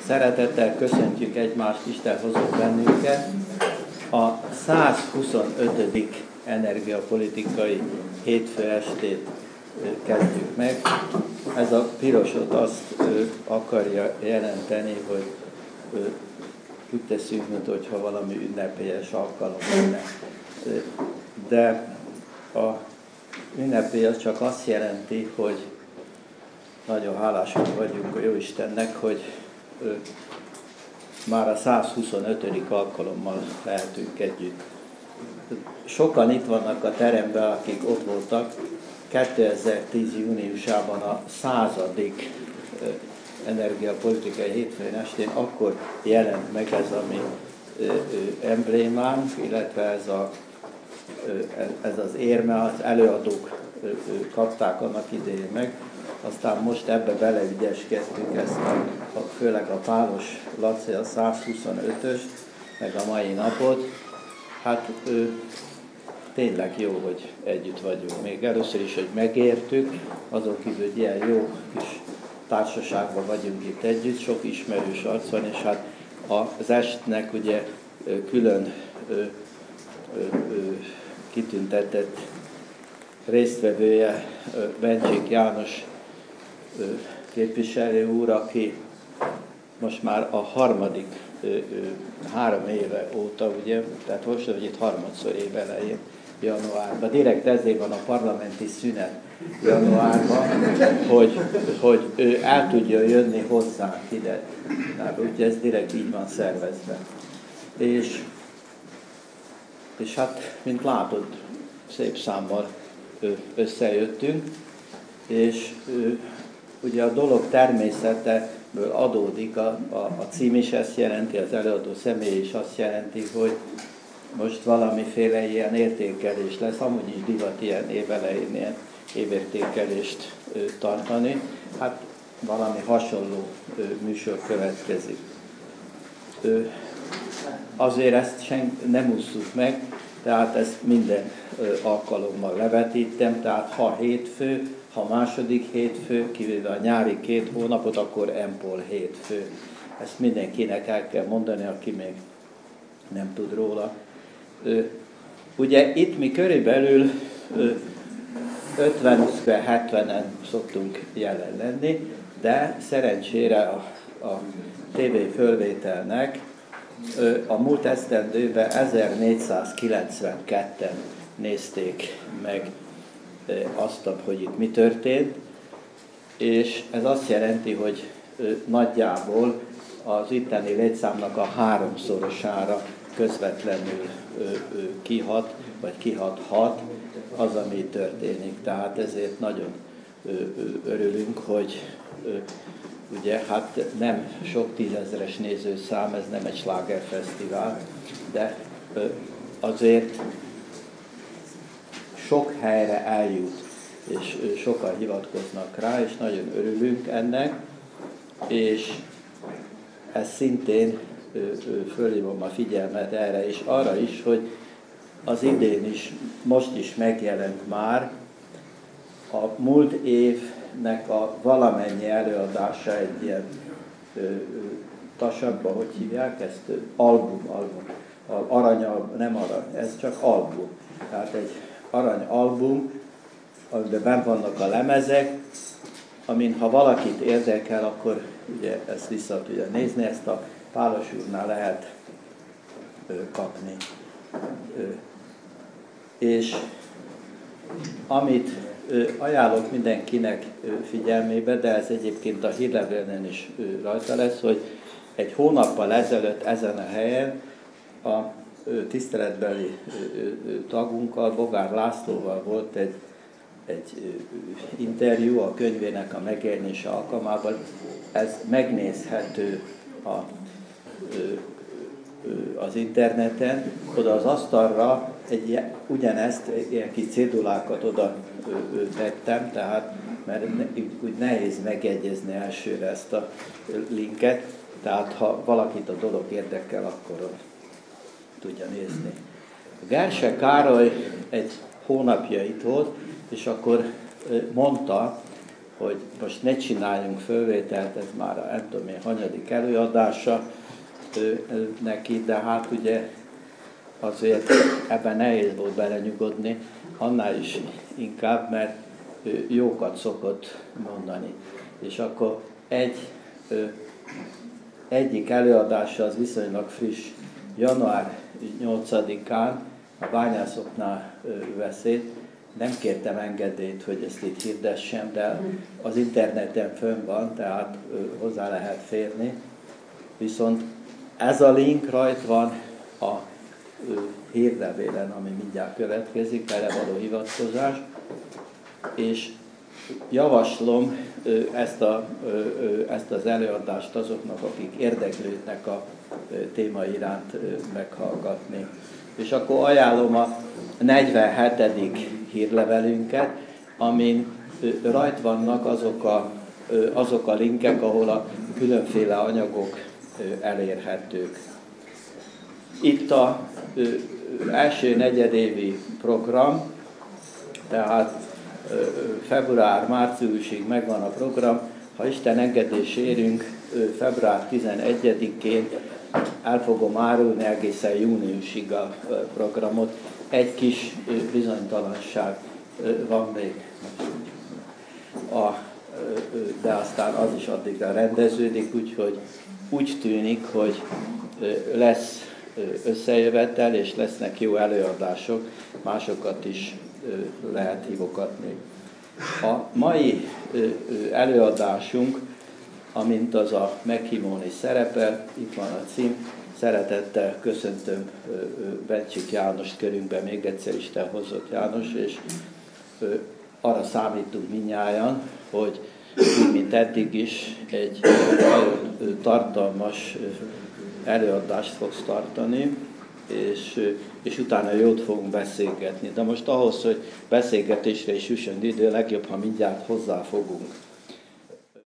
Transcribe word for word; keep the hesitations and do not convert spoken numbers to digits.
Szeretettel köszöntjük egymást, Isten hozott bennünket. A százhuszonötödik energiapolitikai hétfő estét kezdjük meg. Ez a pirosot azt akarja jelenteni, hogy úgy teszünk, mintha valami ünnepélyes alkalom lenne. De a ünnepélyes csak azt jelenti, hogy nagyon hálásak vagyunk a Jóistennek, hogy már a százhuszonötödik alkalommal lehetünk együtt. Sokan itt vannak a teremben, akik ott voltak kétezer-tíz júniusában a századik energiapolitikai hétfőn estén, akkor jelent meg ez a mi emblémánk, illetve ez, a, ez az érme, az előadók kapták annak idején meg. Aztán most ebbe beleügyeskedtünk ezt, a, a, főleg a Pálos Laci, a százhuszonötös, meg a mai napot. Hát ő, tényleg jó, hogy együtt vagyunk. Még először is, hogy megértük, azon kívül, hogy ilyen jó kis társaságban vagyunk itt együtt, sok ismerős arc van, és hát az estnek ugye külön ö, ö, ö, kitüntetett résztvevője Bencsik János képviselő úr, aki most már a harmadik három éve óta, ugye, tehát most, hogy itt harmadszor év elején, januárban, direkt ezért van a parlamenti szünet januárban, hogy, hogy ő el tudja jönni hozzánk ide. Úgyhogy ez direkt így van szervezve. És, és hát, mint látod, szép számmal összejöttünk, és ugye a dolog természeteből adódik, a, a, a cím is ezt jelenti, az előadó személy is azt jelenti, hogy most valamiféle ilyen értékelés lesz, amúgy is divat ilyen évelején ilyen évértékelést ö, tartani, hát valami hasonló ö, műsor következik. Ö, azért ezt sen, nem ússzuk meg, tehát ezt minden ö, alkalommal levetítem, tehát ha hétfő, ha második hétfő, kivéve a nyári két hónapot, akkor empol hétfő. Ezt mindenkinek el kell mondani, aki még nem tud róla. Ö, ugye itt mi körülbelül ötven-hetvenen szoktunk jelen lenni, de szerencsére a, a tévé fölvételnek ö, a múlt esztendőben ezernégyszázkilencvenketten nézték meg ö, azt, hogy itt mi történt, és ez azt jelenti, hogy ö, nagyjából az itteni létszámnak a háromszorosára közvetlenül ö, ö, kihat, vagy kihathat az, ami történik. Tehát ezért nagyon ö, ö, örülünk, hogy ö, ugye hát nem sok tízezeres nézőszám, ez nem egy slágerfesztivál, de ö, azért sok helyre eljut, és ö, sokan hivatkoznak rá, és nagyon örülünk ennek, és ez szintén fölhívom a figyelmet erre, és arra is, hogy az idén is, most is megjelent már a múlt évnek a valamennyi előadása egy ilyen ö, ö, tasabban, hogy hívják ezt? Album, album. Arany, nem arany, ez csak album. Tehát egy arany album, amiben benn vannak a lemezek, amin ha valakit érdekel, akkor ugye ezt vissza tudja nézni, ezt a Pálos úrnál lehet ö, kapni. Ö, és amit ö, ajánlok mindenkinek ö, figyelmébe, de ez egyébként a hírlevélnél is ö, rajta lesz, hogy egy hónappal ezelőtt ezen a helyen a ö, tiszteletbeli ö, ö, tagunkkal, Bogár Lászlóval volt egy egy interjú a könyvének a megjelenése alkalmával. Ez megnézhető a, az interneten. Oda az asztalra egy, ugyanezt, ilyen kis cédulákat oda tettem, tehát mert úgy nehéz megegyezni elsőre ezt a linket, tehát ha valakit a dolog érdekel, akkor tudja nézni. Gerse Károly egy hónapja itt volt, és akkor mondta, hogy most ne csináljunk fölvételt, ez már a nem tudom én hanyadik előadása neki, de hát ugye azért ebben nehéz volt belenyugodni, annál is inkább, mert jókat szokott mondani. És akkor egy, egyik előadása az viszonylag friss, január nyolcadikán a bányászoknál beszélt. Nem kértem engedélyt, hogy ezt itt hirdessem, de az interneten fönn van, tehát hozzá lehet férni. Viszont ez a link rajt van a hírlevélen, ami mindjárt következik, vele való hivatkozás, és javaslom ezt, a, ezt az előadást azoknak, akik érdeklődnek a téma iránt meghallgatni. És akkor ajánlom a negyvenhetedik hírlevelünket, amin rajt vannak azok a, azok a linkek, ahol a különféle anyagok elérhetők. Itt az első negyedévi program, tehát február-márciusig megvan a program. Ha Isten engedésérünk, február tizenegyedikén el fogom árulni egészen júniusig a programot. Egy kis bizonytalanság van még, a, de aztán az is addigra rendeződik, úgyhogy úgy tűnik, hogy lesz összejövetel, és lesznek jó előadások, másokat is lehet hívogatni. A mai előadásunk, amint az a meghívón is szerepel, itt van a cím, szeretettel köszöntöm Bencsik Jánost körünkben, még egyszer Isten hozott János, és arra számítunk mindnyájan, hogy úgy, mint eddig is, egy nagyon tartalmas előadást fogsz tartani, és, és utána jót fogunk beszélgetni. De most ahhoz, hogy beszélgetésre is jusson idő, legjobb, ha mindjárt hozzáfogunk.